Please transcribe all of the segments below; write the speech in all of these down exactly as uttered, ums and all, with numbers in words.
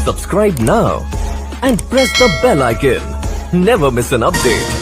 Subscribe now and press the bell icon. Never miss an update.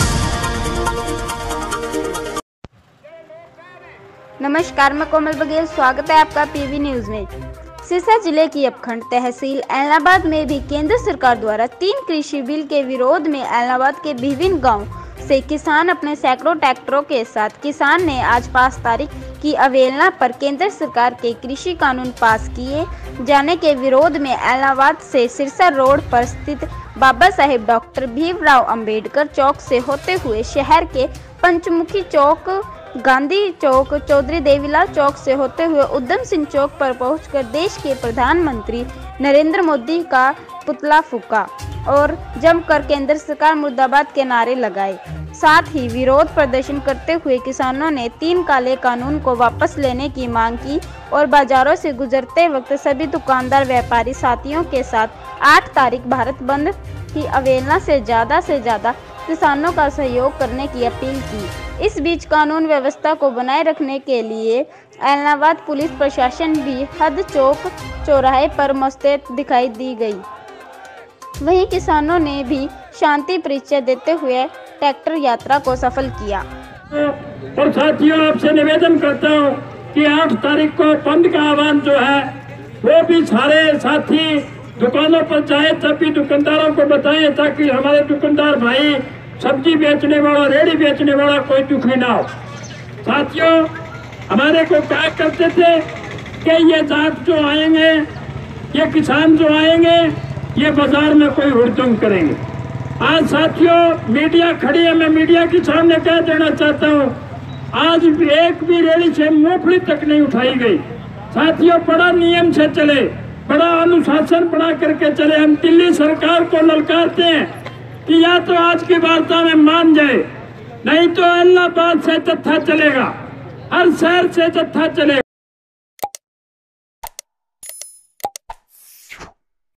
नमस्कार, मैं कोमल बघेल। स्वागत है आपका पीवी न्यूज में। सिरसा जिले की अपखंड तहसील ऐलनाबाद में भी केंद्र सरकार द्वारा तीन कृषि बिल के विरोध में ऐलनाबाद के विभिन्न गांव से किसान अपने सैकड़ों ट्रैक्टरों के साथ किसान ने आज पाँच तारीख की अवहेलना पर केंद्र सरकार के कृषि कानून पास किए जाने के विरोध में ऐलनाबाद से सिरसा रोड पर स्थित बाबा साहेब डॉक्टर भीमराव अंबेडकर चौक से होते हुए शहर के पंचमुखी चौक, गांधी चौक, चौधरी देवीलाल चौक से होते हुए उधम सिंह चौक पर पहुंचकर देश के प्रधानमंत्री नरेंद्र मोदी का पुतला फूका और जमकर केंद्र सरकार मुर्दाबाद के नारे लगाए। साथ ही विरोध प्रदर्शन करते हुए किसानों ने तीन काले कानून को वापस लेने की मांग की और बाजारों से गुजरते वक्त सभी दुकानदार व्यापारी साथियों के साथ आठ तारीख भारत बंद की अवहेलना से ज्यादा से ज्यादा किसानों का सहयोग करने की अपील की। इस बीच कानून व्यवस्था को बनाए रखने के लिए ऐलनाबाद पुलिस प्रशासन भी हद चौक चौराहे पर मुस्तैद दिखाई दी गई। वहीं किसानों ने भी शांति परिचय देते हुए ट्रैक्टर यात्रा को सफल किया। और साथियों, आपसे निवेदन करता हूँ कि आठ तारीख को बंद का आह्वान जो है वो भी सारे साथी दुकानों पर जाए, सभी दुकानदारों को बताएं ताकि हमारे दुकानदार भाई, सब्जी बेचने वाला, रेडी बेचने वाला कोई दुखी ना हो। साथियों, हमारे को क्या करते थे कि ये जात जो आएंगे, ये किसान जो आएंगे, ये बाजार में कोई हुड़दंग करेंगे। आज साथियों मीडिया खड़ी है, मैं मीडिया के सामने कह देना चाहता हूँ, आज भी एक भी रैली से मूंगफली तक नहीं उठाई गई। साथियों, बड़ा नियम से चले, बड़ा अनुशासन बना करके चले। हम दिल्ली सरकार को ललकारते हैं कि या तो आज की वार्ता में मान जाए, नहीं तो ऐलनाबाद से जत्था चलेगा, हर शहर से जत्था चलेगा।